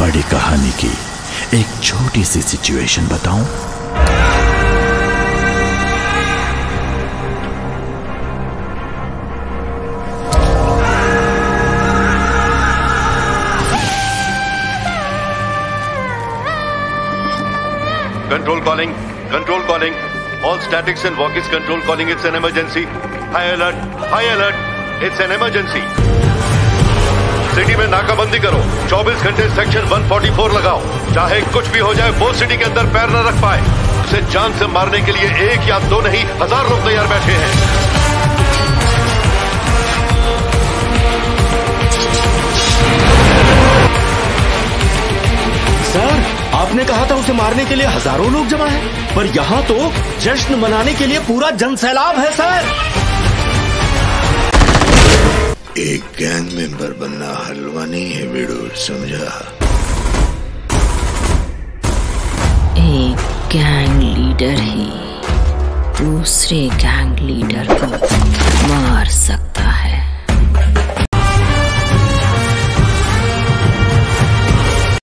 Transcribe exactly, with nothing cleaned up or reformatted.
बड़ी कहानी की एक छोटी सी सिचुएशन बताऊं? Control calling, control calling. All statics and walkies control calling. It's an emergency. High alert, high alert. It's an emergency. City में नाकाबंदी करो. चौबीस घंटे सेक्शन एक सौ चौवालीस लगाओ. चाहे कुछ भी हो जाए, वो सिटी के अंदर पैर न रख पाए. उसे जान से मारने के लिए एक या दो नहीं, हजार लोग तैयार बैठे हैं. सर, आपने कहा था उसे मारने के लिए हजारों लोग जमा हैं, पर यहाँ तो जश्न मनाने के लिए पूरा जनसैलाब है सर. एक गैंग मेंबर बनना हलवा नहीं है वीडू, समझा? एक गैंग लीडर ही दूसरे गैंग लीडर को मार